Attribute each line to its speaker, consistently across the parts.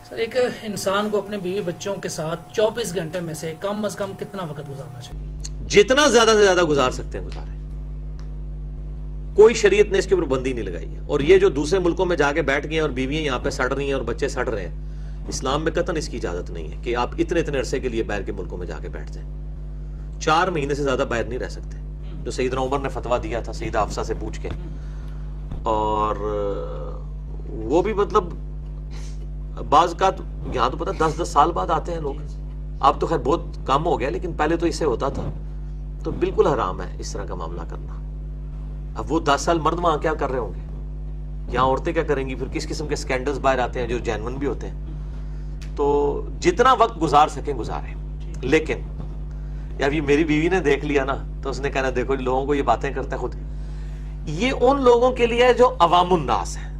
Speaker 1: سر ایک انسان کو اپنے بیوی بچوں کے ساتھ 24 گھنٹے میں سے کم از کم کتنا وقت گزارنا چاہیے؟
Speaker 2: جتنا زیادہ سے زیادہ گزار سکتے ہیں گزاریں. کوئی شریعت نے اس کے اوپر بندی نہیں لگائی ہے. اور یہ جو دوسرے ملکوں میں جا کے بیٹھ گئے ہیں اور بیویاں یہاں پہ سڑ رہی ہیں اور بچے سڑ رہے ہیں، اسلام میں قطعاً اس کی اجازت نہیں ہے کہ آپ اتنے عرصے کے لیے باہر کے ملکوں میں جا کے بیٹھ جائیں. 4 مہینے سے زیادہ باہر نہیں رہ سکتے، جو سیدنا عمر نے فتویٰ دیا تھا سیدہ حفصہ سے پوچھ کے. اور وہ بھی مطلب بعض کا یہاں تو پتہ 10 سال بعد آتے ہیں لوگ. اب تو خیر بہت کم ہو گیا، لیکن پہلے تو اس سے ہوتا تھا. تو بالکل حرام ہے اس طرح کا معاملہ کرنا. اب وہ 10 سال مرد وہاں کیا کر رہے ہوں گے، یہاں عورتیں کیا کریں گی؟ پھر کس قسم کے سکینڈلز باہر آتے ہیں جو جینون بھی ہوتے ہیں. تو جتنا وقت گزار سکیں گزاریں. لیکن اب یہ میری بیوی نے دیکھ لیا نا تو اس نے کہنا دیکھو لوگوں کو یہ باتیں کرتے ہیں خود. یہ ان لوگوں کے لیے ہے جو عوام الناس ہیں،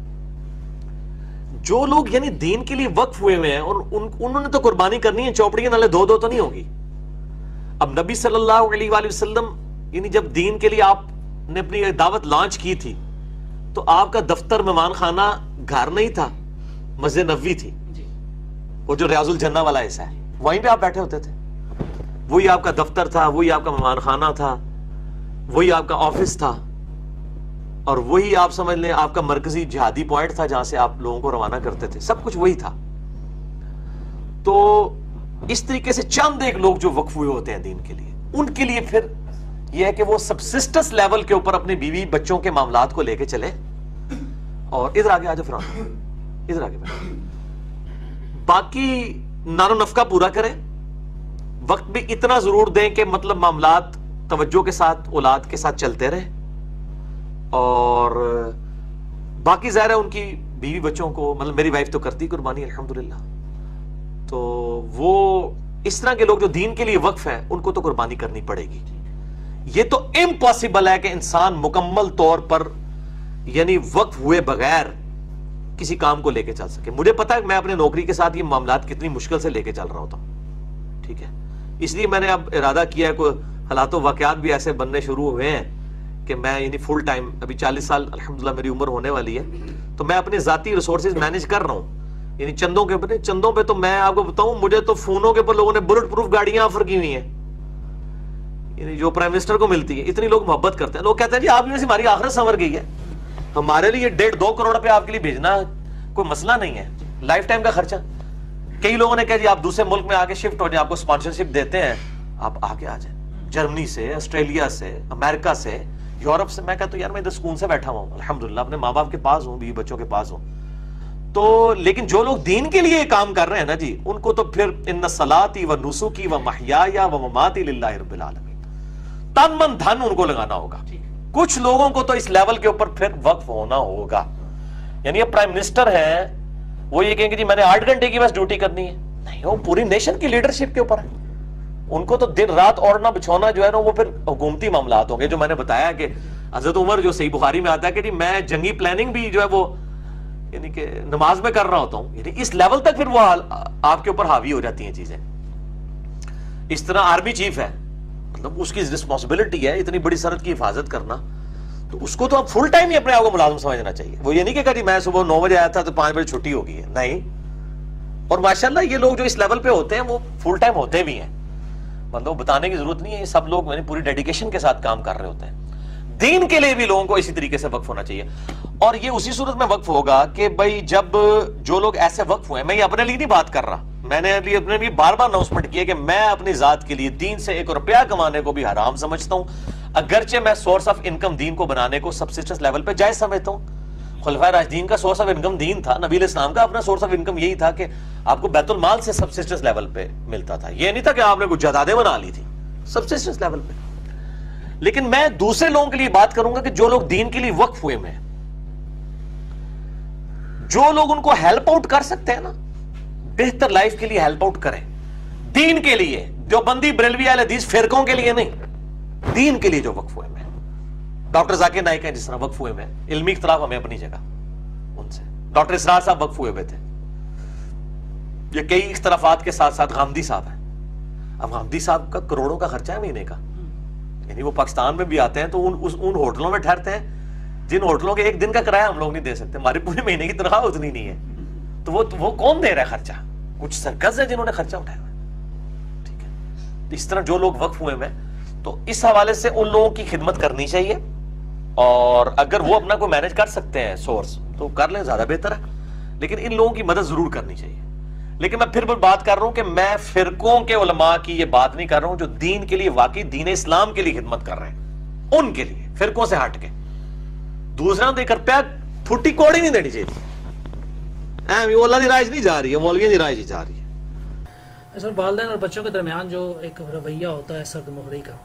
Speaker 2: جو لوگ یعنی دین کے لیے وقف ہوئے ہوئے ہیں، اور انہوں نے تو قربانی کرنی ہے. چوپڑیاں نالے دو تو نہیں ہوگی. اب نبی صلی اللہ علیہ وآلہ وسلم یعنی جب دین کے لیے آپ نے اپنی دعوت لانچ کی تھی تو آپ کا دفتر مہمان خانہ گھر نہیں تھا، مسجد نبوی تھی. وہ جو ریاض الجنہ والا حصہ ہے وہیں پہ آپ بیٹھے ہوتے تھے. وہی آپ کا دفتر تھا، وہی آپ کا مہمان خانہ تھا، وہی آپ کا آفس تھا، اور وہی آپ سمجھ لیں آپ کا مرکزی جہادی پوائنٹ تھا جہاں سے آپ لوگوں کو روانہ کرتے تھے. سب کچھ وہی تھا. تو اس طریقے سے چند ایک لوگ جو وقف ہوئے ہوتے ہیں دین کے لیے، ان کے لیے پھر یہ ہے کہ وہ سبسسٹنس لیول کے اوپر اپنے بیوی بچوں کے معاملات کو لے کے چلے. اور ادھر آگے آجو فرحان، ادھر آگے باقی نان و نفقہ پورا کریں. وقت بھی اتنا ضرور دیں کہ مطلب معاملات توجہ کے ساتھ اولاد کے ساتھ چلتے رہے. اور باقی ظاہر ہے ان کی بیوی بچوں کو، مطلب میری وائف تو کرتی قربانی الحمدللہ. تو وہ اس طرح کے لوگ جو دین کے لیے وقف ہیں ان کو تو قربانی کرنی پڑے گی. یہ تو امپاسبل ہے کہ انسان مکمل طور پر یعنی وقف ہوئے بغیر کسی کام کو لے کے چل سکے. مجھے پتا ہے میں اپنے نوکری کے ساتھ یہ معاملات کتنی مشکل سے لے کے چل رہا ہوتا ہوں، ٹھیک ہے. اس لیے میں نے اب ارادہ کیا ہے، کوئی حالات و واقعات بھی ایسے بننے شروع ہوئے ہیں کہ میں یعنی فل ٹائم، ابھی 40 سال الحمدللہ میری عمر ہونے والی ہے، تو میں اپنے ذاتی ریسورسز مینیج کر رہا ہوں. یعنی چندوں کے اوپر، چندوں پہ تو میں آپ کو بتاؤں مجھے تو فونوں کے اوپر لوگوں نے بلٹ پروف گاڑیاں آفر کی ہوئی ہیں، یعنی جو پرائم منسٹر کو ملتی ہے. اتنی لوگ محبت کرتے ہیں. لوگ کہتے ہیں جی آپ میں سے ہماری آخرت سنور گئی ہے. ہمارے لیے 1.5-2 کروڑ روپے آپ کے لیے بھیجنا کوئی مسئلہ نہیں ہے، لائف ٹائم کا خرچہ. کئی لوگوں نے کہا جی آپ دوسرے ملک میں آ کے شفٹ ہو جائیں، آپ کو اسپانسرشپ دیتے ہیں، آپ آ کے آ جائیں. جرمنی سے، آسٹریلیا سے، امریکہ سے، یورپ سے. میں کہتا ہوں یار میں ادھر سکون سے بیٹھا ہوں الحمدللہ، اپنے ماں باپ کے پاس ہوں، بیوی بچوں کے پاس ہوں. تو لیکن جو لوگ دین کے لیے کام کر رہے ہیں نا جی، ان کو تو پھر ان صلاتی و نسکی و محیایا و مماتی للہ رب العالمین، تن من دھن ان کو لگانا ہوگا. کچھ لوگوں کو تو اس لیول کے اوپر پھر وقف ہونا ہوگا. یعنی یہ پرائم منسٹر ہیں، وہ یہ کہیں گے جی میں نے 8 گھنٹے کی بس ڈیوٹی کرنی ہے. نہیں، وہ پوری نیشن کی لیڈرشپ کے اوپر ہے. ان کو تو دن رات اوڑھنا بچھونا جو ہے نا وہ پھر حکومتی معاملات ہوں گے. جو میں نے بتایا کہ حضرت عمر جو صحیح بخاری میں آتا ہے کہ جی میں جنگی پلاننگ بھی جو ہے وہ یعنی کہ نماز میں کر رہا ہوتا ہوں. یعنی اس لیول تک پھر وہ آپ کے اوپر حاوی ہو جاتی ہیں چیزیں. اس طرح آرمی چیف ہے، مطلب اس کی رسپانسبلٹی ہے اتنی بڑی سرحد کی حفاظت کرنا، تو اس کو تو اب فل ٹائم ہی اپنے آپ کو ملازم سمجھنا چاہیے. وہ یہ نہیں کہ جی میں صبح 9 بجے آیا تھا تو 5 بجے چھٹی ہو گئی ہے، نہیں. اور ماشاءاللہ یہ لوگ جو اس لیول پہ ہوتے ہیں وہ فل ٹائم ہوتے بھی ہیں، مطلب بتانے کی ضرورت نہیں ہے. یہ سب لوگ پوری ڈیڈیکیشن کے ساتھ کام کر رہے ہوتے ہیں. دین کے لیے بھی لوگوں کو اسی طریقے سے وقف ہونا چاہیے. اور یہ اسی صورت میں وقف ہوگا کہ بھائی جب جو لوگ ایسے وقف ہوئے، میں یہ اپنے لیے نہیں بات کر رہا، میں نے اپنے لیے بار بار اناؤنسمنٹ کیا کہ میں اپنی ذات کے لیے دین سے 1 روپیہ کمانے کو بھی حرام سمجھتا ہوں، اگرچہ میں سورس آف انکم دین کو بنانے کو سبسسٹنس لیول پہ جائز سمجھتا ہوں. خلفائے راشدین کا سورس آف انکم دین تھا، نبی علیہ السلام کا اپنا سورس آف انکم یہی تھا کہ آپ کو بیت المال سے سبسسٹنس لیول پہ ملتا تھا. یہ نہیں تھا کہ آپ نے کچھ جائیدادیں بنا لی تھی، سبسسٹنس لیول پہ. لیکن میں دوسرے لوگوں کے لیے بات کروں گا کہ جو لوگ دین کے لیے وقف ہوئے میں، جو لوگ ان کو ہیلپ آؤٹ کر سکتے ہیں نا، بہتر لائف کے لیے ہیلپ آؤٹ کریں. دین کے لیے، دیوبندی بریلوی اہل حدیث فرقوں کے لیے نہیں، دین کے لیے جو وقف ہوئے میں. ڈاکٹر ذاکر نائک ہیں جس طرح وقف ہوئے میں، علمی اختلاف ہمیں اپنی جگہ ان سے. ڈاکٹر اسرار صاحب وقف ہوئے تھے. یہ کئی اختلافات کے ساتھ ساتھ غامدی صاحب ہیں. اب غامدی صاحب کا کروڑوں کا خرچہ ہے مہینے کا، یعنی وہ پاکستان میں بھی آتے ہیں تو ان ہوٹلوں میں ٹھہرتے ہیں جن ہوٹلوں کے 1 دن کا کرایہ ہم لوگ نہیں دے سکتے. ہماری پورے مہینے کی تنخواہ اتنی نہیں ہے. تو وہ کون دے رہا ہے خرچہ؟ کچھ سرکز ہے جنہوں نے خرچہ اٹھایا ہوا ہے، ٹھیک ہے؟ اس طرح جو لوگ وقف ہوئے ہیں تو اس حوالے سے ان لوگوں کی خدمت کرنی چاہیے، اور اگر وہ اپنا کوئی مینج کر سکتے ہیں سورس تو کر لیں، زیادہ بہتر ہے، لیکن ان لوگوں کی مدد ضرور کرنی چاہیے۔ لیکن میں پھر بات کر رہا ہوں کہ میں فرقوں کے علماء کی یہ بات نہیں کر رہا ہوں جو دین کے لیے، واقعی دین اسلام کے لیے خدمت کر رہے ہیں، ان کے لیے، فرقوں سے ہٹ کے۔ دوسرا تو ایک روپیہ پھٹی کوڑی نہیں دینی چاہیے، وہ اللہ کی رائج نہیں جا رہی ہے، مولویوں کی رائج جا رہی ہے۔
Speaker 1: سر، والدین اور بچوں کے درمیان جو ایک رویہ ہوتا ہے سرد مہری کا،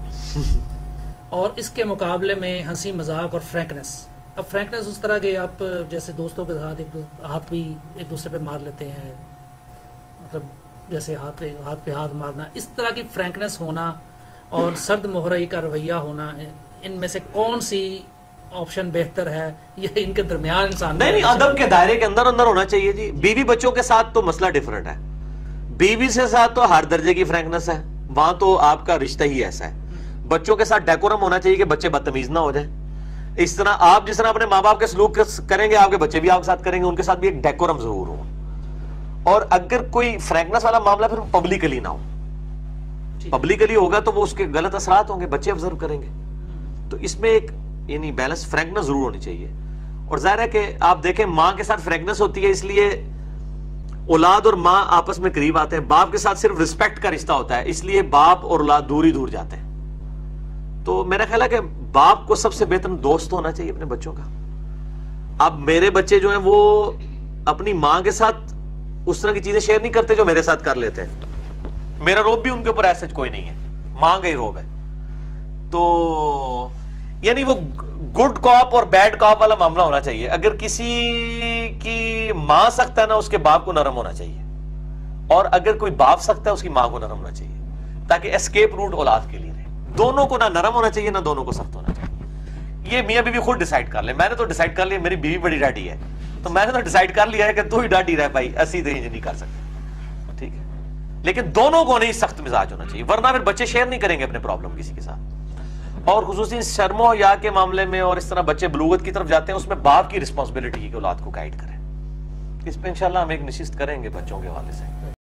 Speaker 1: اور اس کے مقابلے میں ہنسی مذاق اور فرینکنس، اب فرینکنس اس طرح کہ آپ جیسے دوستوں کے ساتھ ہاتھ بھی ایک دوسرے پہ مار لیتے ہیں، مطلب جیسے ہاتھ پہ ہاتھ مارنا، اس طرح کی فرینکنس ہونا اور سرد مہری کا رویہ ہونا، ان میں سے کون سی آپشن بہتر ہے؟ یہ ان کے درمیان انسان
Speaker 2: نہیں، ادب کے دائرے کے اندر ہونا چاہیے جی۔ بیوی بچوں کے ساتھ تو مسئلہ ڈیفرنٹ ہے، بیوی سے ساتھ تو ہر درجے کی فرینکنس ہے، وہاں تو آپ کا رشتہ ہی ایسا ہے۔ بچوں کے ساتھ ڈیکورم ہونا چاہیے کہ بچے بدتمیز نہ ہو جائیں۔ اس طرح آپ جس طرح اپنے ماں باپ کے سلوک کریں گے، آپ کے بچے بھی آپ کے ساتھ کریں گے، ان کے ساتھ بھی ایک ڈیکورم ضرور ہو، اور اگر کوئی فرینکنس والا معاملہ پھر پبلکلی نہ ہو۔ پبلکلی ہوگا تو وہ اس کے غلط اثرات ہوں گے، بچے آبزرو کریں گے۔ تو اس میں ایک یعنی بیلنس، فرینکنس ضرور ہونی چاہیے۔ اور ظاہر ہے کہ آپ دیکھیں ماں کے ساتھ فرینکنس ہوتی ہے، اس لیے اولاد اور ماں آپس میں قریب آتے ہیں۔ باپ کے ساتھ صرف رسپیکٹ کا رشتہ ہوتا ہے، اس لیے باپ اور اولاد دور ہی دور جاتے ہیں۔ تو میرا خیال ہے کہ باپ کو سب سے بہتر دوست ہونا چاہیے اپنے بچوں کا۔ اب میرے بچے جو ہیں وہ اپنی ماں کے ساتھ اس طرح کی چیزیں شیئر نہیں کرتے جو میرے ساتھ کر لیتے ہیں، میرا روب بھی ان کے اوپر ایسا کوئی نہیں ہے، ماں کا ہی روب ہے۔ تو یعنی وہ گڈ کاپ اور بیڈ کاپ والا معاملہ ہونا چاہیے۔ اگر کسی کی ماں سخت ہے نا، اس کے باپ کو نرم ہونا چاہیے، اور اگر کوئی باپ سخت ہے اس کی ماں کو نرم ہونا چاہیے، تاکہ اسکیپ روٹ اولاد کے لیے رہے۔ دونوں کو نہ نرم ہونا چاہیے نہ دونوں کو سخت ہونا چاہیے۔ یہ میاں بیوی خود ڈیسائیڈ کر لیں۔ میں نے تو ڈیسائیڈ کر لیا، میری بیوی بڑی ڈاڈی ہے، تو میں نے تو ڈیسائیڈ کر لیا ہے کہ تو ہی ڈاڈی رہ بھائی، ایسی تو نہیں کر سکتے، ٹھیک ہے؟ لیکن دونوں کو نہیں سخت مزاج ہونا چاہیے، ورنہ پھر بچے شیئر نہیں کریں گے اپنے پرابلم کسی کے ساتھ۔ اور خصوصی شرم و حیا کے معاملے میں اور اس طرح بچے بلوغت کی طرف جاتے ہیں، اس میں باپ کی رسپانسبلٹی ہے کہ اولاد کو گائیڈ کریں۔ اس پہ انشاءاللہ ہم ایک نشست کریں گے بچوں کے حوالے سے۔